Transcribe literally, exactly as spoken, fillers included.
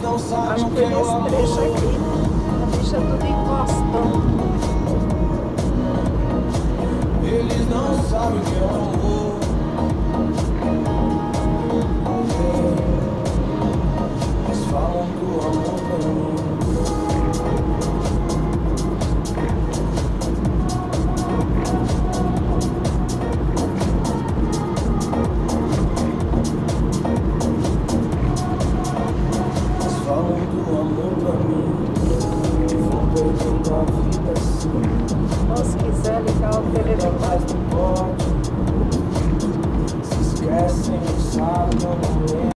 Acho que nesse trecho aqui, a bicha tudo encostando. Eles não sabem o que é amor. Eles falam do amor pra mim. Eles falam do amor pra mim. E vão perdendo a vida assim. Ou se quiser ligar o televisor. Se esquecem, não sabem.